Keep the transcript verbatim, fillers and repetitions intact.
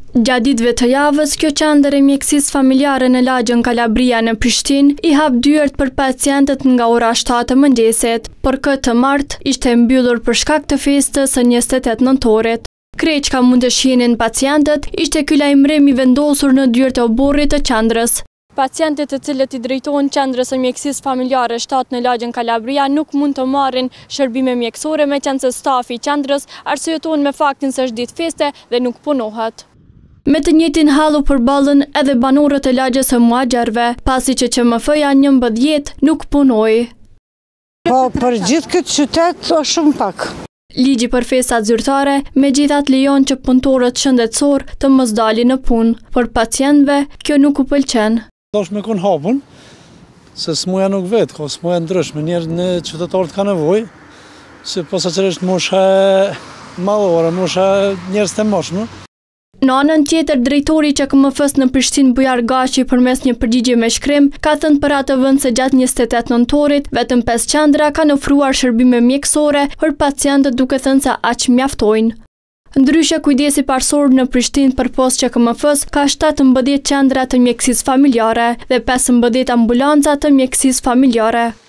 Gjatë ditëve të javës, kjo qendër e mjekësisë familjare në Lagjën Kalabria në Prishtinë i hap dyert për pacientët nga ora shtatë e mëngjesit, por këtë martë ishte mbyllur për shkak të festës së njëzet e tetë nëntorit. Krejt çka mund të shihnin pacientët ishte ky lajmërim i vendosur në dyert e oborrit të qendrës. Pacientët të cilët i drejtohen qendrës së mjekësisë familjare shtatë në Lagjën Kalabria nuk mund të marrin shërbime mjekësore meqense stafi i qendrës arsyeton me faktin se është ditë feste dhe nuk punohet. Me të njëjtin hall u përballën edhe banorët e lagjës së Muaxherve, pasi që Q M F-ja njëmbëdhjetë nuk punoi. Po për gjithë këtë qytet është shumë pak. Ligji për festat zyrtare megjithatë lejon që punëtorët shëndetësor të mos dalin në punë, por pacientëve kjo nuk u pëlqen. Dosh me kon hapun, se smuja nuk vetë, ka smuja ndryshme, njerë në qytetarët ka nevojë, se posaçërisht mosha madhore, mosha njerëz të moshme. Në anën tjetër, drejtori i Q M F-s në Prishtinë Bujar Gashi përmes një përgjigje me shkrim ka thënë për atë vend se gjatë njëzet e tetë nëntorit vetëm pesë qendra kanë ofruar shërbime mjekësore për pacientët duke thënë se aq mjaftojnë. Ndryshe, kujdesi parsor në Prishtinë përpos Q M F-s ka shtatëmbëdhjetë qendra të mjekësisë familjare dhe pesëmbëdhjetë ambulanca të mjekësisë familjare.